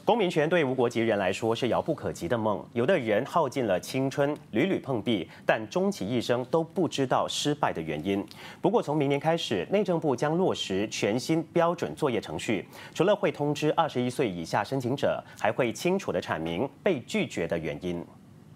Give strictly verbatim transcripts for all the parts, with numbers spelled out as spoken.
公民权对无国籍人来说是遥不可及的梦，有的人耗尽了青春，屡屡碰壁，但终其一生都不知道失败的原因。不过，从明年开始，内政部将落实全新标准作业程序，除了会通知二十一岁以下申请者，还会清楚地阐明被拒绝的原因。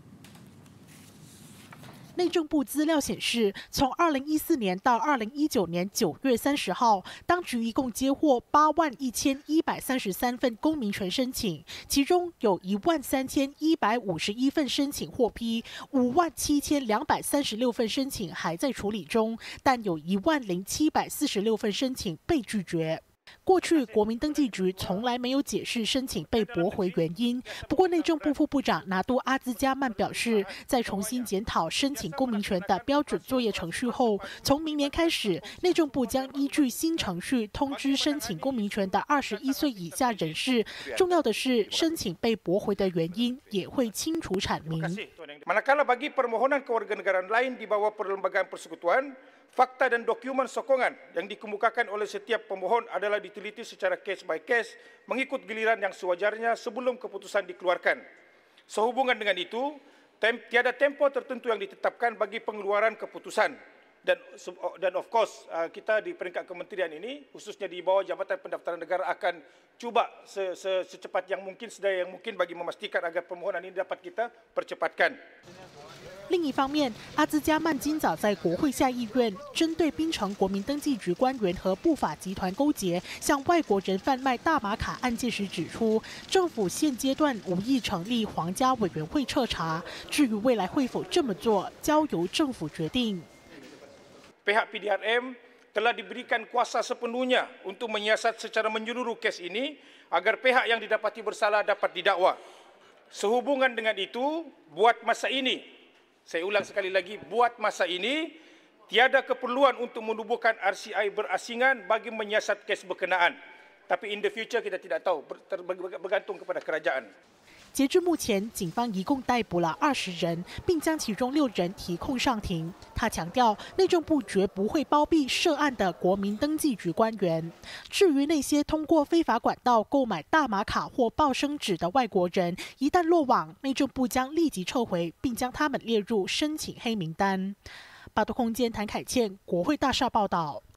内政部资料显示，从二零一四年到二零一九年九月三十号，当局一共接获八万一千一百三十三份公民权申请，其中有一万三千一百五十一份申请获批，五万七千两百三十六份申请还在处理中，但有一万零七百四十六份申请被拒绝。 过去，国民登记局从来没有解释申请被驳回原因。不过，内政部副部长拿督阿兹加曼表示，在重新检讨申请公民权的标准作业程序后，从明年开始，内政部将依据新程序通知申请公民权的二十一岁以下人士。重要的是，申请被驳回的原因也会清楚阐明。 Manakala bagi permohonan kewarganegaraan lain di bawah perlembagaan persekutuan, fakta dan dokumen sokongan yang dikemukakan oleh setiap pemohon adalah diteliti secara case by case mengikut giliran yang sewajarnya sebelum keputusan dikeluarkan. Sehubungan dengan itu, tem tiada tempo tertentu yang ditetapkan bagi pengeluaran keputusan. Dan, dan of course, kita di peringkat kementerian ini, khususnya di bawah Jabatan Pendaftaran Negara akan cuba se se secepat yang mungkin, sedaya yang mungkin bagi memastikan agar permohonan ini dapat kita percepatkan. 另一方面，阿兹加曼今早在国会下议院针对槟城国民登记局官员和不法集团勾结，向外国人贩卖大麻卡案件时指出，政府现阶段无意成立皇家委员会彻查，至于未来会否这么做，交由政府决定。 Pihak P D R M telah diberikan kuasa sepenuhnya untuk menyiasat secara menyeluruh kes ini agar pihak yang didapati bersalah dapat didakwa. Sehubungan dengan itu, buat masa ini, saya ulang sekali lagi, buat masa ini, tiada keperluan untuk menubuhkan R C I berasingan bagi menyiasat kes berkenaan. Tapi in the future kita tidak tahu, bergantung kepada kerajaan. 截至目前，警方一共逮捕了二十人，并将其中六人提控上庭。他强调，内政部绝不会包庇涉案的国民登记局官员。至于那些通过非法管道购买大麻卡或报生纸的外国人，一旦落网，内政部将立即撤回，并将他们列入申请黑名单。八度空间谭凯倩，国会大厦报道。